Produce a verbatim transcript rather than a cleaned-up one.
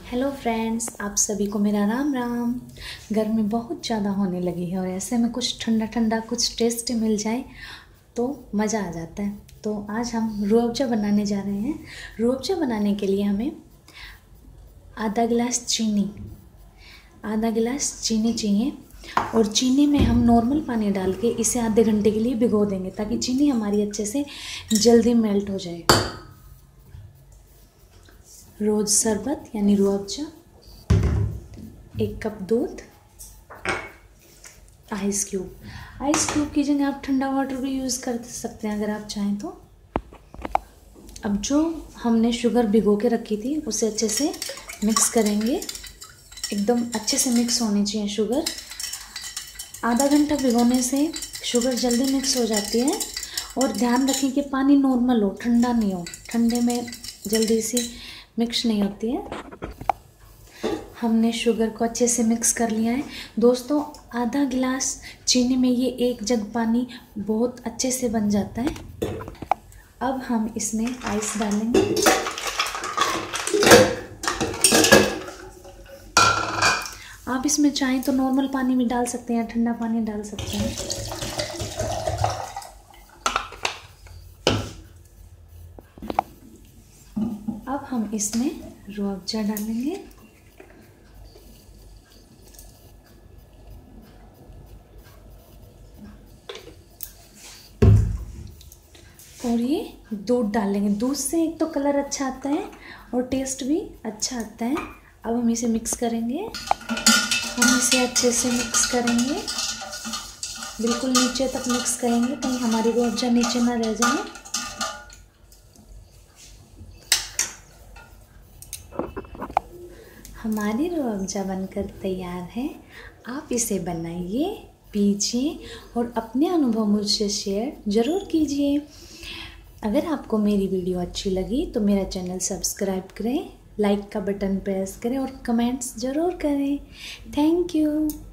Hello friends, आप सभी को मेरा राम राम। गर्मी बहुत ज़्यादा होने लगी है और ऐसे में कुछ ठंडा ठंडा कुछ टेस्ट मिल जाए तो मज़ा आ जाता है। तो आज हम रूह अफ़ज़ा बनाने जा रहे हैं। रूह अफ़ज़ा बनाने के लिए हमें आधा गिलास चीनी आधा गिलास चीनी चाहिए और चीनी में हम नॉर्मल पानी डाल के इसे आधे घंटे के लिए भिगो देंगे ताकि चीनी हमारी अच्छे से जल्दी मेल्ट हो जाए। रोज़ शरबत यानी रूह अफ़ज़ा, एक कप दूध, आइस क्यूब आइस क्यूब की जगह आप ठंडा वाटर भी यूज़ कर सकते हैं अगर आप चाहें तो। अब जो हमने शुगर भिगो के रखी थी उसे अच्छे से मिक्स करेंगे। एकदम अच्छे से मिक्स होनी चाहिए शुगर। आधा घंटा भिगोने से शुगर जल्दी मिक्स हो जाती है और ध्यान रखें कि पानी नॉर्मल हो, ठंडा नहीं हो। ठंडे में जल्दी से मिक्स नहीं होती है। हमने शुगर को अच्छे से मिक्स कर लिया है दोस्तों। आधा गिलास चीनी में ये एक जग पानी बहुत अच्छे से बन जाता है। अब हम इसमें आइस डालेंगे। आप इसमें चाहें तो नॉर्मल पानी भी डाल सकते हैं, ठंडा पानी डाल सकते हैं। अब हम इसमें रूह अफ़ज़ा डालेंगे और ये दूध डालेंगे। दूध से एक तो कलर अच्छा आता है और टेस्ट भी अच्छा आता है। अब हम इसे मिक्स करेंगे। हम इसे अच्छे से मिक्स करेंगे, बिल्कुल नीचे तक मिक्स करेंगे कहीं हमारी रूह अफ़ज़ा नीचे ना रह जाए। हमारी रूह अफ़ज़ा बनकर तैयार है। आप इसे बनाइए, पीजिए और अपने अनुभव मुझसे शेयर ज़रूर कीजिए। अगर आपको मेरी वीडियो अच्छी लगी तो मेरा चैनल सब्सक्राइब करें, लाइक का बटन प्रेस करें और कमेंट्स ज़रूर करें। Thank you.